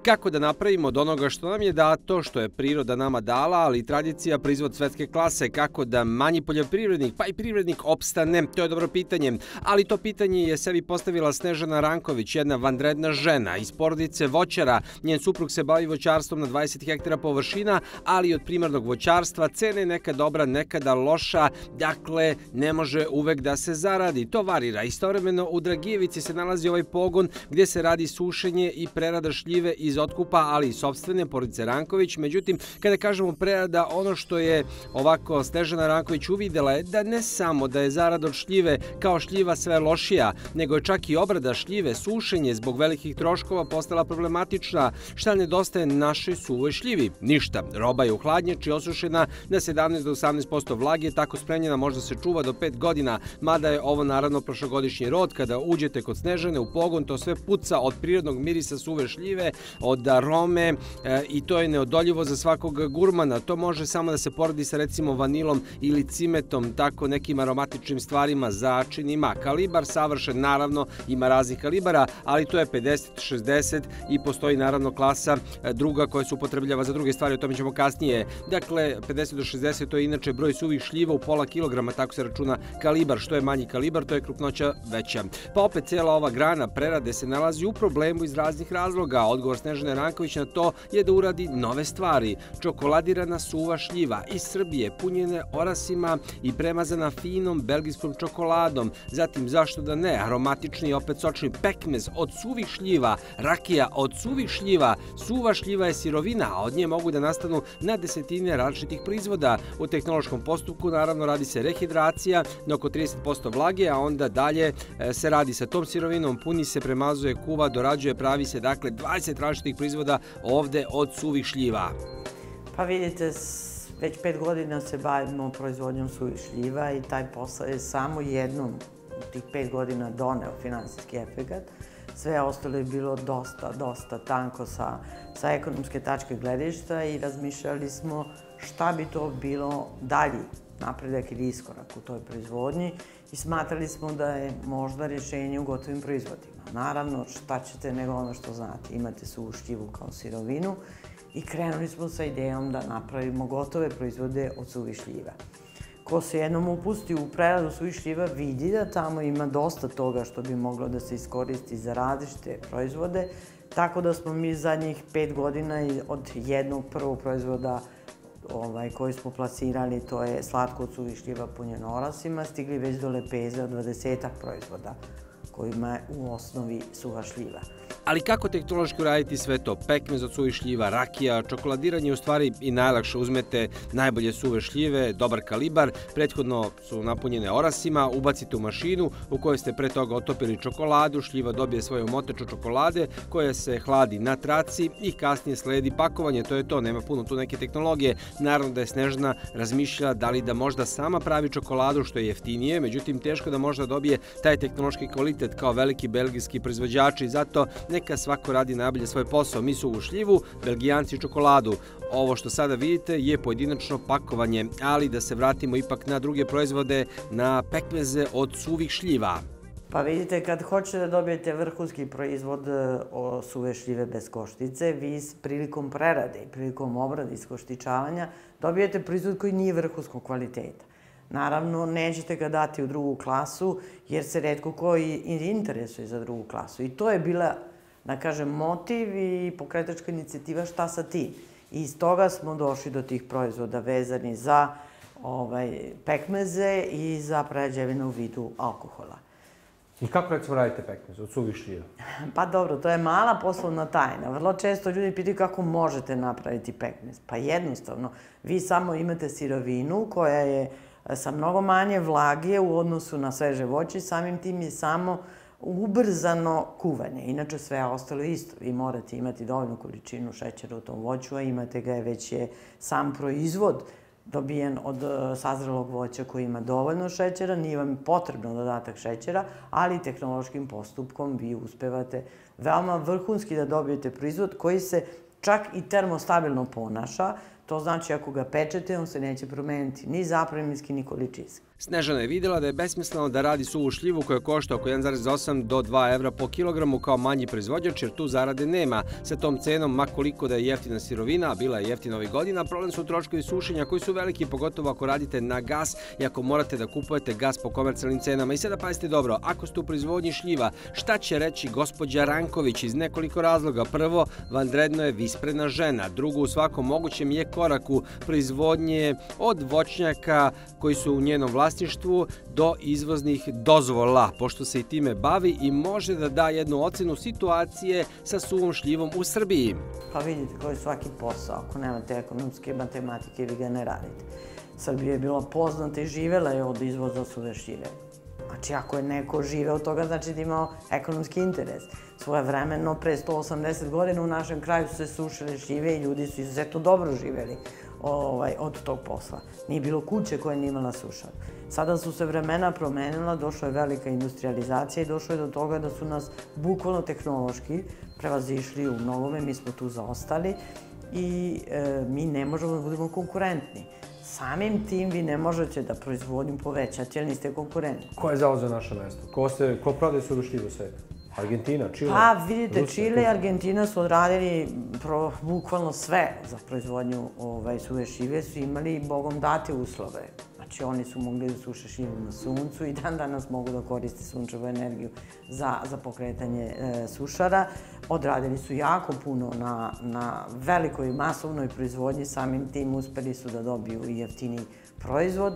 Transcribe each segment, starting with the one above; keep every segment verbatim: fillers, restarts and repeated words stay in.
Kako da napravimo od onoga što nam je dato, što je priroda nama dala, ali i tradicija proizvod svetske klase, kako da manji poljoprivrednik, pa i privrednik opstane, to je dobro pitanje. Ali to pitanje je sebi postavila Snežana Ranković, jedna vanredna žena iz porodice voćara. Njen suprug se bavi voćarstvom na dvadeset hektara površina, ali od primarnog voćarstva cena je nekad dobra, nekada loša, dakle ne može uvek da se zaradi. To varira. Istovremeno u Dragijevici se nalazi ovaj pogon gdje se radi sušenje i prerada šljive iz otkupa, ali i sopstvene porodice Ranković. Međutim, kada kažemo prerada, ono što je ovako Snežana Ranković uvidela je da ne samo da je zarada od šljive kao šljiva sve lošija, nego je čak i obrada šljive, sušenje zbog velikih troškova postala problematična. Šta nedostaje našoj suvoj šljivi? Ništa. Roba je u hladnjači osušena na sedamnaest do osamnaest posto vlage, tako spremljena možda se čuva do pet godina, mada je ovo naravno prošlogodišnji rod. Kada uđete kod Snežane u pogon, to sve puca od prirodnog mirisa suve šljive, od arome e, i to je neodoljivo za svakog gurmana. To može samo da se poredi sa recimo vanilom ili cimetom, tako nekim aromatičnim stvarima, začinima. Kalibar savršen, naravno, ima raznih kalibara, ali to je pedeset šezdeset i postoji naravno klasa e, druga koja se upotrebljava za druge stvari, o tome ćemo kasnije. Dakle, pedeset do šezdeset to je inače broj suvih šljiva u pola kilograma, tako se računa kalibar. Što je manji kalibar, to je krupnoća veća. Pa opet cijela ova grana prerade se nalazi u problemu iz raznih razloga. Odgovor Snežane Ranković na to je da uradi nove stvari. Čokoladirana suva šljiva iz Srbije, punjene orasima i premazana finom belgijskom čokoladom. Zatim, zašto da ne, aromatični i opet sočni pekmez od suvih šljiva, rakija od suvih šljiva. Suva šljiva je sirovina, a od nje mogu da nastanu na desetine različitih proizvoda. U tehnološkom postupku naravno radi se rehidracija na oko trideset posto vlage, a onda dalje se radi sa tom sirovinom, puni se, premazuje, kuva, dorađuje, pravi se dakle dvadeset različitih proizvoda ovde od suvih šljiva. Pa vidite, već pet godina se bavimo proizvodnjom suvih šljiva i taj posao je samo jednom u tih pet godina doneo finansijski efekat. Sve ostalo je bilo dosta, dosta tanko sa, sa ekonomske tačke gledišta i razmišljali smo šta bi to bilo dalji napredak ili iskorak u toj proizvodnji i smatrali smo da je možda rješenje u gotovim proizvodima. Naravno, šta ćete nego ono što znate, imate suvu šljivu kao sirovinu i krenuli smo sa idejom da napravimo gotove proizvode od suvih šljiva. Ko se jednom upusti u preradu suvih šljiva vidi da tamo ima dosta toga što bi moglo da se iskoristi za različite proizvode, tako da smo mi zadnjih pet godina od jednog prvog proizvoda ovaj, koji smo plasirali, to je slatko od suvih šljiva punjeno orasima, stigli već do lepeze od dvadesetak proizvoda kojima je u osnovi suva šljiva. Ali kako tehnološki uraditi sve to? Pekmez od suvih šljiva, rakija, čokoladiranje je u stvari i najlakše. Uzmete najbolje suve šljive, dobar kalibar, prethodno su napunjene orasima, ubacite u mašinu u kojoj ste pre toga otopili čokoladu, šljiva dobije svoju moteču čokolade koja se hladi na traci i kasnije sledi pakovanje. To je to, nema puno tu neke tehnologije. Naravno da je Snežana razmišljala da li da možda sama pravi čokoladu što je jeftinije, međutim teško da možda dobije taj tehnološki kvalitet kao veliki belgijski proizvođači, zato neka svako radi najbolje svoj posao. Mi suvu šljivu, Belgijanci čokoladu. Ovo što sada vidite je pojedinačno pakovanje, ali da se vratimo ipak na druge proizvode, na pekmeze od suvih šljiva. Pa vidite, kad hoćete da dobijete vrhunski proizvod o suve šljive bez koštice, vi prilikom prerade i prilikom obrade i iskoštičavanja dobijete proizvod koji nije vrhunskog kvaliteta. Naravno, nećete ga dati u drugu klasu, jer se retko ko i interesuje za drugu klasu. I to je bila, da kažem, motiv i pokretačka inicijativa šta sa tim. I iz toga smo došli do tih proizvoda vezani za ovaj, pekmeze i za prerađevine u vidu alkohola. I kako recimo radite pekmez od suvih šljiva? Pa dobro, to je mala poslovna tajna. Vrlo često ljudi pitaju kako možete napraviti pekmez. Pa jednostavno, vi samo imate sirovinu koja je sa mnogo manje vlage u odnosu na sveže voće i samim tim je samo ubrzano kuvanje. Inače sve ostalo isto. Vi morate imati dovoljnu količinu šećera u tom voću, a imate ga već je sam proizvod dobijen od sazrelog voća koji ima dovoljno šećera, nije vam potrebno dodatak šećera, ali tehnološkim postupkom vi uspevate veoma vrhunski da dobijete proizvod koji se čak i termostabilno ponaša. To znači ako ga pečete, on se neće promeniti ni zapremninski, ni količinski. Snežana je vidjela da je besmisleno da radi suvu šljivu koja košta oko jedan zarez osam do dva evra po kilogramu kao manji proizvođač, jer tu zarade nema. Sa tom cenom, ma koliko da je jeftina sirovina, a bila je jeftina ovih godina, problem su troškovi sušenja koji su veliki, pogotovo ako radite na gas i ako morate da kupujete gas po komercijalnim cenama. I sada pazite dobro, ako ste u proizvodnji šljiva, šta će reći gospođa Ranković iz nekoliko razloga? Prvo, vanredno je visprena žena. Drugo, u svakom mogućem je koraku proizvodnje od voćnjaka koji su u njenom vlasništvu do izvoznih dozvola, pošto se i time bavi i može da da jednu ocenu situacije sa suvom šljivom u Srbiji. Pa vidite koji je svaki posao, ako nemate ekonomske matematike, vi ga ne radite. Srbija je bila poznata i živela je od izvoza suve šljive. Znači, ako je neko živeo od toga, znači da imao ekonomski interes. Svojevremeno, pre sto osamdeset godina u našem kraju su se sušile šljive i ljudi su izuzetno dobro živeli od tog posla. Nije bilo kuće koja nije imala sušaru. Sada su se vremena promenila, došla je velika industrializacija i došlo je do toga da su nas bukvalno tehnološki prevazišli u mnogome, mi smo tu zaostali i mi ne možemo da budemo konkurentni. Samim tim vi ne možete da proizvodnju povećate, jer niste konkurentni. Ko je zauzeo naše mesto? Ko prodaje suvu šljivu u svetu? Argentina, Čile? Pa vidite, Čile i Argentina su odradili bukvalno sve za proizvodnju suve šljive, su imali bogom date uslove. Znači oni su mogli da suše šljivu na suncu i dan danas mogu da koriste sunčevu energiju za pokretanje sušara. Odradili su jako puno na velikoj masovnoj proizvodnji, samim tim uspeli su da dobiju i jeftiniji proizvod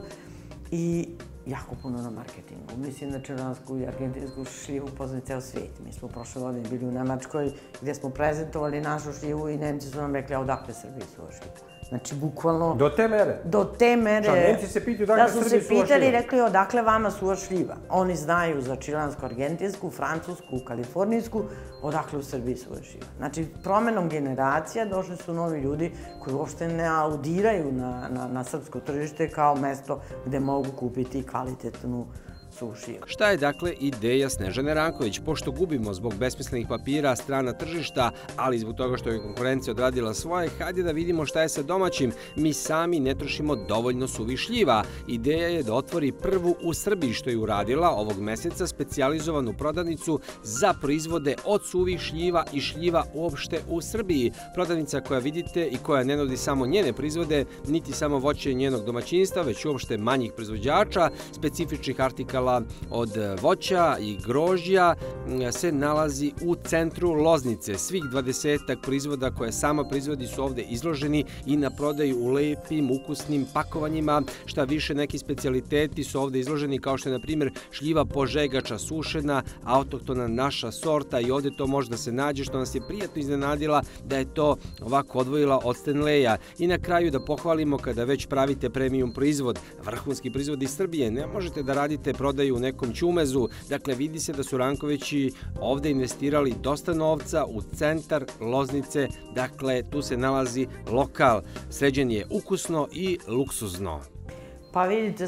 i jako puno na marketingu. Mislim da čilansku i argentinsku šljivu poznaju ceo svijet. Mi smo prošle godine bili u Nemačkoj gdje smo prezentovali našu šljivu i Nemci su nam rekli, a odakle Srbiji suva šljiva? Znači, bukvalno... Do te mere? Do te mere... Šta, Nemci se pitaju odakle Srbiji suva šljiva? Da su se pitali i rekli, odakle vama suva šljiva? Oni znaju za čilansku, argentinsku, francusku, kalifornijsku, odakle u Srbiji suva šljiva. Znači, promenom generacija došli su novi ljudi koji uopšte ne audiraju na srpsko tržište kao mesto gde mogu kupiti kvalitetnu suvu šljivu. Šta je dakle ideja Snežane Ranković? Pošto gubimo zbog besmislenih papira strana tržišta, ali zbog toga što je konkurencija odradila svoje, hajde da vidimo šta je sa domaćim. Mi sami ne trošimo dovoljno suvih šljiva. Ideja je da otvori prvu u Srbiji, što je uradila ovog meseca, specijalizovanu prodavnicu za proizvode od suvih šljiva i šljiva uopšte u Srbiji. Prodavnica koja vidite i koja ne nudi samo njene proizvode, niti samo voće njenog domaćinstva, već uopšte manjih proizvođača, specifičnih artikala od voća i grožđa, se nalazi u centru Loznice. Svih dvadesetak proizvoda koje sama proizvodi su ovde izloženi i na prodaju u lepim, ukusnim pakovanjima. Šta više, neki specijaliteti su ovde izloženi, kao što je, na primjer, šljiva požegača sušena, autohtona naša sorta, i ovde to može da se nađe, što nas je prijatno iznenadila da je to ovako odvojila od Stanleya. I na kraju da pohvalimo, kada već pravite premium proizvod, vrhunski proizvod iz Srbije, ne možete da radite prodaju u nekom ćumezu. Dakle, vidi se da su Rankovići ovde investirali dosta novca u centar Loznice. Dakle, tu se nalazi lokal. Sređen je ukusno i luksuzno. Pa vidite,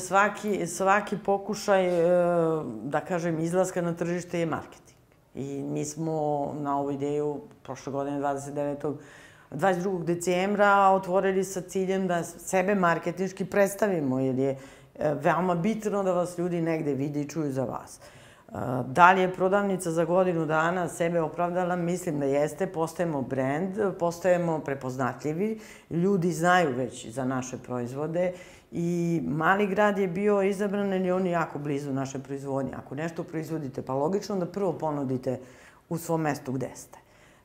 svaki pokušaj, da kažem, izlaska na tržište je marketing. I mi smo na ovu ideju prošle godine dvadeset devetog dvadeset drugog decembra otvorili sa ciljem da sebe marketinški predstavimo, jer je veoma bitno da vas ljudi negde vide i čuju za vas. Da li je prodavnica za godinu dana sebe opravdala? Mislim da jeste. Postajemo brend, postajemo prepoznatljivi, ljudi znaju već za naše proizvode i Mali grad je bio izabran jer je on jako blizu naše proizvodnje. Ako nešto proizvodite, pa logično da prvo ponudite u svom mestu gde ste.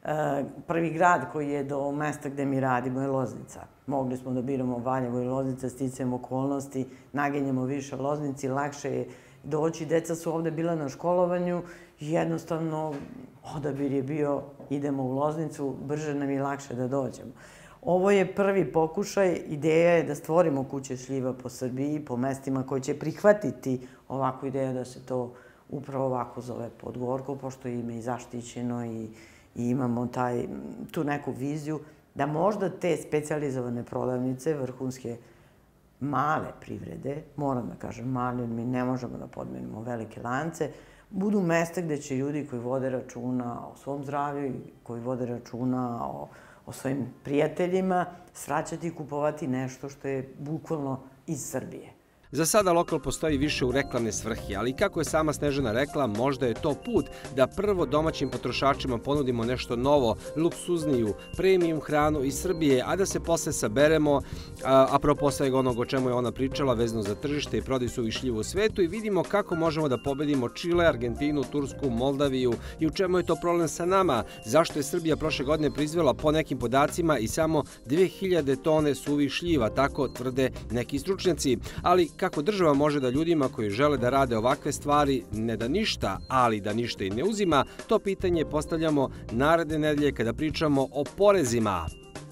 Prvi grad koji je do mesta gde mi radimo je Loznica. Mogli smo da biramo Valjevo i Loznica, sticajem okolnosti, naginjemo više Loznici, lakše je doći. Deca su ovde bila na školovanju i jednostavno odabir je bio idemo u Loznicu, brže nam je lakše da dođemo. Ovo je prvi pokušaj, ideja je da stvorimo kuće šljiva po Srbiji, po mestima koji će prihvatiti ovakvu ideju da se to upravo ovako zove Podgorko, pošto je ime i zaštićeno i i imamo tu neku viziju da možda te specijalizovane prodavnice, vrhunske male privrede, moram da kažem male, jer mi ne možemo da podmenimo velike lance, budu mesta gde će ljudi koji vode računa o svom zdravlju, koji vode računa o svojim prijateljima, svraćati i kupovati nešto što je bukvalno iz Srbije. Za sada lokal postoji više u reklamne svrhe, ali kako je sama Snežana rekla, možda je to put da prvo domaćim potrošačima ponudimo nešto novo, luksuzniju, premium hranu iz Srbije, a da se posle saberemo, a, apropo svega onog o čemu je ona pričala, vezano za tržište i prodaju suvih šljiva u svetu i vidimo kako možemo da pobedimo Čile, Argentinu, Tursku, Moldaviju i u čemu je to problem sa nama, zašto je Srbija prošle godine proizvela po nekim podacima i samo dve hiljade tone suvih šljiva, tako tvrde neki stručnjaci, ali kako država može da ljudima koji žele da rade ovakve stvari ne da ništa, ali da ništa i ne uzima, to pitanje postavljamo naredne nedelje kada pričamo o porezima.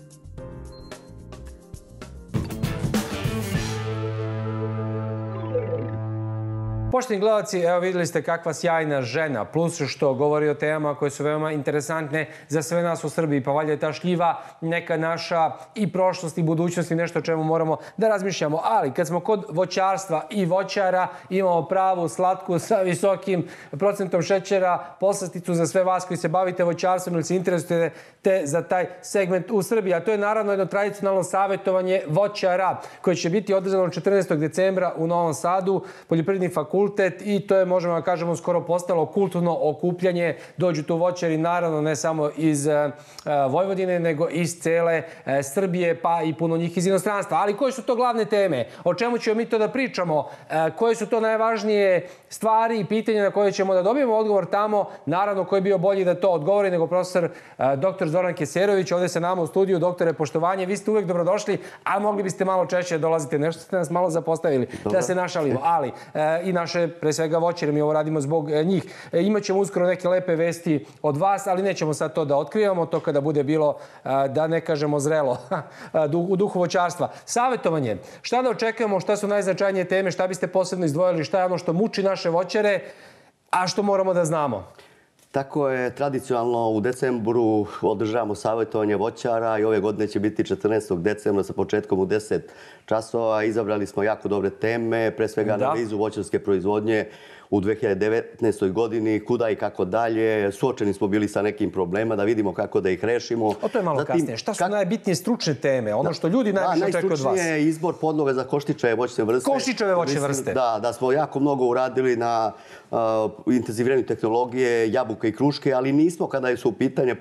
Poštovani gledalci, evo vidjeli ste kakva sjajna žena, plus što govori o temama koje su veoma interesantne za sve nas u Srbiji, pa valjda je ta šljiva neka naša i prošlost i budućnost i nešto o čemu moramo da razmišljamo. Ali kad smo kod voćarstva i voćara, imamo pravu slatku sa visokim procentom šećera, poslasticu za sve vas koji se bavite voćarstvom ili se interesujete te za taj segment u Srbiji. A to je naravno jedno tradicionalno savjetovanje voćara koje će biti održano četrnaestog decembra u Novom Sadu, Poljoprivredni fakultet, i to je, možemo da kažemo, skoro postalo kulturno okupljanje. Dođu tu voćari, naravno, ne samo iz Vojvodine, nego iz cele Srbije, pa i puno njih iz inostranstva. Ali koje su to glavne teme? O čemu ćemo mi to da pričamo? Koje su to najvažnije stvari i pitanja na koje ćemo da dobijemo odgovor tamo? Naravno, ko je bio bolji da to odgovori nego profesor doktor Zoran Keserović, ovde sa nama u studiju. Doktore, poštovanje, vi ste uvek dobrodošli, a mogli biste malo češće dolazite. Nešto ste nas malo zapostavili, da se našalimo. Ali i naše, pre svega voćare, mi ovo radimo zbog njih. Imaćemo uskoro neke lepe vesti od vas, ali nećemo sad to da otkrivamo, to kada bude bilo, da ne kažemo zrelo, u duhu voćarstva. Savjetovanje. Šta da očekujemo, šta su najznačajnije teme, šta biste posebno izdvojili, šta je ono što muči naše voćare, a što moramo da znamo? Tako je, tradicionalno u decembru održavamo savjetovanje voćara i ove godine će biti četrnaestog decembra sa početkom u deset časova. Izabrali smo jako dobre teme, pre svega analizu voćarske proizvodnje u dve hiljade devetnaestoj godini, kuda i kako dalje. Suočeni smo bili sa nekim problema, da vidimo kako da ih rešimo. O to je malo kasnije. Šta su najbitnije stručne teme? Ono što ljudi najviše očekuju od vas? Najstručnije je izbor podloga za koštičave voćne vrste. Koštičave voćne vrste. Da, da smo jako mnogo uradili na intenziviranju tehnologije, jabuke i kruške, ali nismo kada su u pitanje